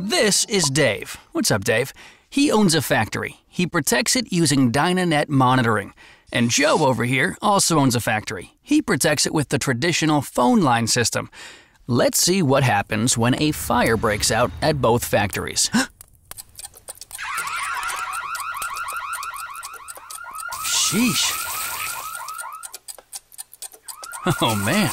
This is Dave. What's up, Dave? He owns a factory. He protects it using DynaNet monitoring. And Joe over here also owns a factory. He protects it with the traditional phone line system. Let's see what happens when a fire breaks out at both factories. Sheesh. Oh man.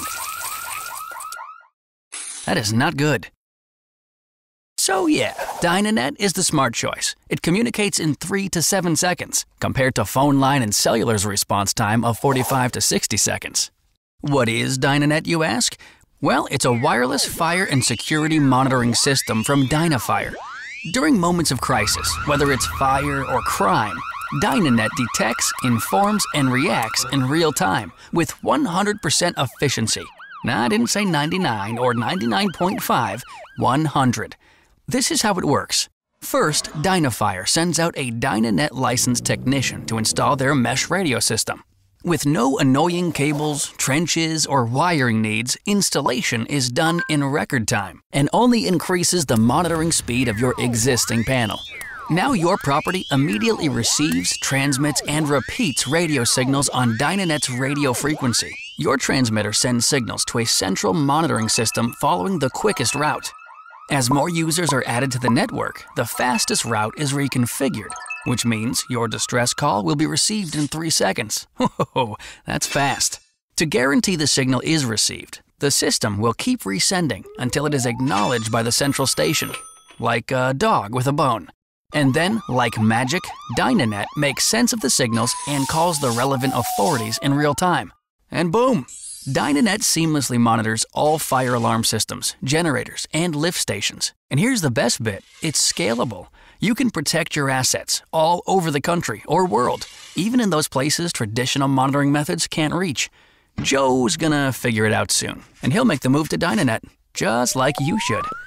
That is not good. So yeah, DynaNet is the smart choice. It communicates in 3 to 7 seconds, compared to phone line and cellular's response time of 45 to 60 seconds. What is DynaNet, you ask? Well, it's a wireless fire and security monitoring system from DynaFire. During moments of crisis, whether it's fire or crime, DynaNet detects, informs, and reacts in real time with 100% efficiency. Now, I didn't say 99 or 99.5, 100. This is how it works. First, DynaFire sends out a DynaNet licensed technician to install their mesh radio system. With no annoying cables, trenches, or wiring needs, installation is done in record time and only increases the monitoring speed of your existing panel. Now your property immediately receives, transmits, and repeats radio signals on DynaNet's radio frequency. Your transmitter sends signals to a central monitoring system following the quickest route. As more users are added to the network, the fastest route is reconfigured, which means your distress call will be received in 3 seconds. Oh, that's fast. To guarantee the signal is received, the system will keep resending until it is acknowledged by the central station, like a dog with a bone. And then, like magic, DynaNet makes sense of the signals and calls the relevant authorities in real time. And boom! DynaNet seamlessly monitors all fire alarm systems, generators, and lift stations. And here's the best bit, it's scalable. You can protect your assets all over the country or world, even in those places traditional monitoring methods can't reach. Joe's gonna figure it out soon, and he'll make the move to DynaNet, just like you should.